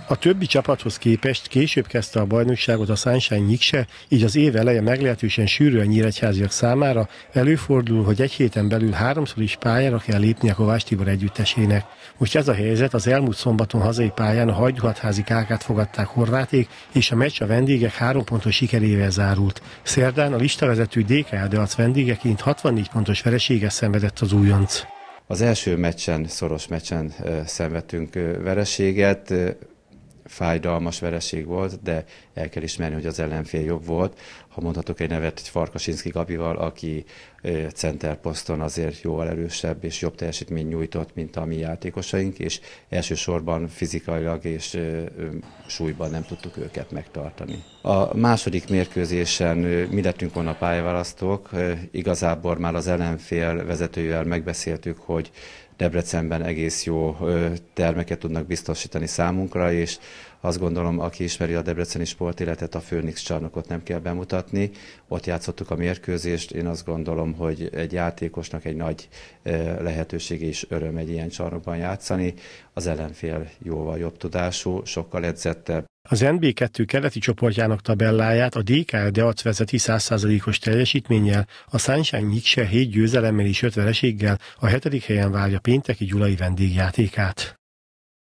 A többi csapathoz képest később kezdte a bajnokságot a Sunshine Nyikse, így az év eleje meglehetősen sűrű a nyíregyháziak számára, előfordul, hogy egy héten belül háromszor is pályára kell lépni a Kovács Tibor együttesének. Most ez a helyzet, az elmúlt szombaton hazai pályán a Hajdúhatházi KK-t fogadták Horváték, és a meccs a vendégek 3 pontos sikerével zárult. Szerdán a listavezető DK Deac vendégeként 64 pontos vereséget szenvedett az újonc. Az első meccsen, szoros meccsen szenvedtünk vereséget. Fájdalmas vereség volt, de el kell ismerni, hogy az ellenfél jobb volt. Ha mondhatok egy nevet, egy Farkasinszky Gabival, aki centerposzton azért jóval erősebb és jobb teljesítményt nyújtott, mint a mi játékosaink, és elsősorban fizikailag és súlyban nem tudtuk őket megtartani. A második mérkőzésen mi lettünk volna pályaválasztók, igazából már az ellenfél vezetőjével megbeszéltük, hogy Debrecenben egész jó termeket tudnak biztosítani számunkra, és azt gondolom, aki ismeri a debreceni sportéletet, a Főnix csarnokot nem kell bemutatni. Ott játszottuk a mérkőzést, én azt gondolom, hogy egy játékosnak egy nagy lehetőség és öröm egy ilyen csarnokban játszani. Az ellenfél jóval jobb tudású, sokkal edzettebb. Az NB2 keleti csoportjának tabelláját a DK Deac vezeti 100%-os teljesítménnyel, a Sunshine Nyikse 7 győzelemmel és 5 vereséggel a 7. helyen várja pénteki gyulai vendégjátékát.